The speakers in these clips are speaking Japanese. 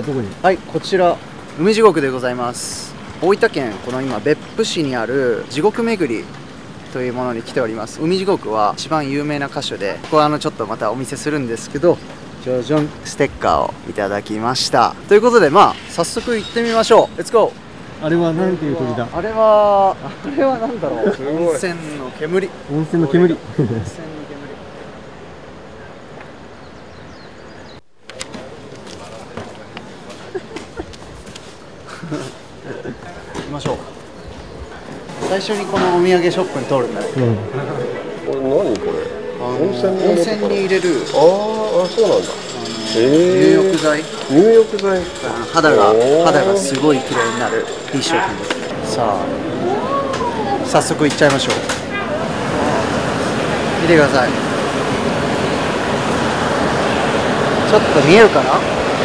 どこに？ はい、こちら海地獄でございます。大分県この今別府市にある地獄巡りというものに来ております。海地獄は一番有名な箇所で、ここはちょっとまたお見せするんですけど、ジョジョンステッカーをいただきました。ということで早速行ってみましょう。レッツゴー。 あれはなんていう鳥だ？ あれはなんだろう。温泉の煙。 温泉の煙。 温泉の煙。行きましょう。最初にこのお土産ショップに通るんだね。 これ何これ？温泉に入れる。 ああ、そうなんだ。 入浴剤。 入浴剤。 肌がすごい綺麗になるいい商品です。さあ、早速行っちゃいましょう。見てください。ちょっと見えるかな？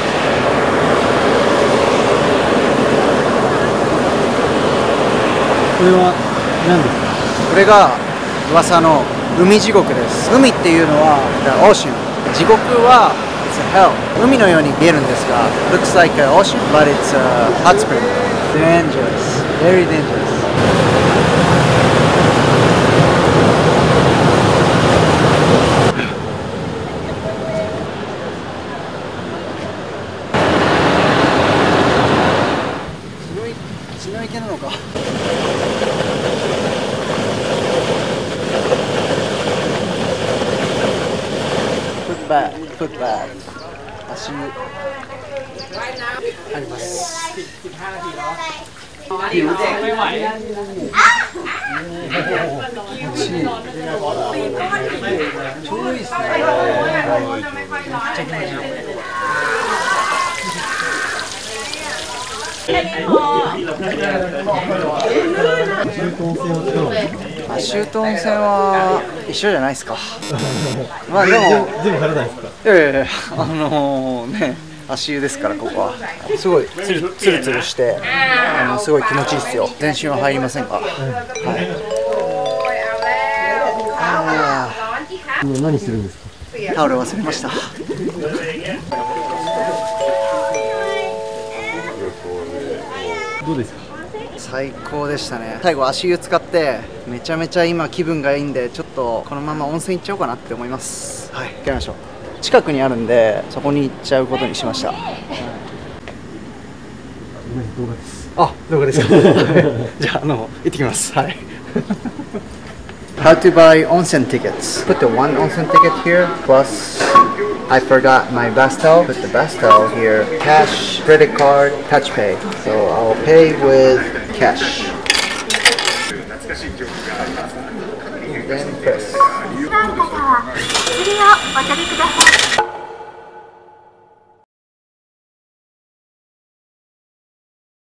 これは何ですか？ これが噂の海地獄です。海っていうのは The Ocean、 地獄は It's a Hell。 海のように見えるんですが Looks like an ocean but it's a hot spring. Dangerous, very dangerous。 血の池なのか。フットバー足湯あります。ちょうどいいですね。足湯と温泉は一緒じゃないですか。でも全部晴れないですか？ いや足湯ですから。ここはすごいツルツルしてすごい気持ちいいですよ。全身は入りませんか？はい。 今何してるんですか？ タオル忘れました。 どうですか？ 最高でしたね。最後足湯使ってめちゃめちゃ今気分がいいんで、ちょっとこのまま温泉行っちゃおうかなって思います。はい、行きましょう。近くにあるんでそこに行っちゃうことにしました。 動画です。 あ、動画ですか。じゃあ行ってきます。はい。How to buy onsen tickets? Put the one onsen ticket here plus I forgot my bus towel. Put the bus towel here. Cash, credit card, touch pay. So I'll pay with cash. And then press.